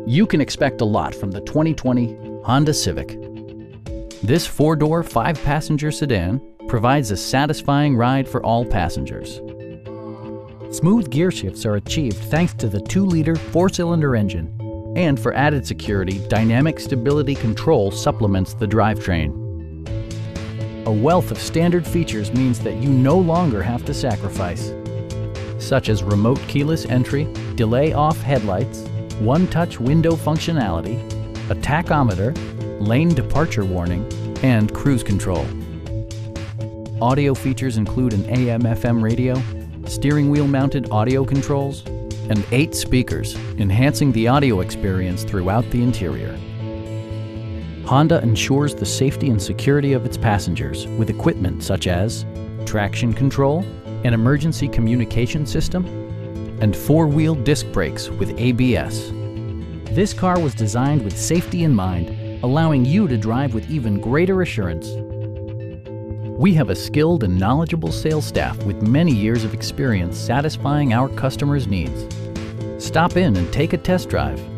You can expect a lot from the 2020 Honda Civic. This four-door, five-passenger sedan provides a satisfying ride for all passengers. Smooth gear shifts are achieved thanks to the 2-liter four-cylinder engine. And for added security, dynamic stability control supplements the drivetrain. A wealth of standard features means that you no longer have to sacrifice, such as remote keyless entry, delay-off headlights, one-touch window functionality, a tachometer, lane departure warning, and cruise control. Audio features include an AM/FM radio, steering wheel mounted audio controls, and 8 speakers, enhancing the audio experience throughout the interior. Honda ensures the safety and security of its passengers with equipment such as traction control, an emergency communication system, and 4-wheel disc brakes with ABS. This car was designed with safety in mind, allowing you to drive with even greater assurance. We have a skilled and knowledgeable sales staff with many years of experience satisfying our customers' needs. Stop in and take a test drive.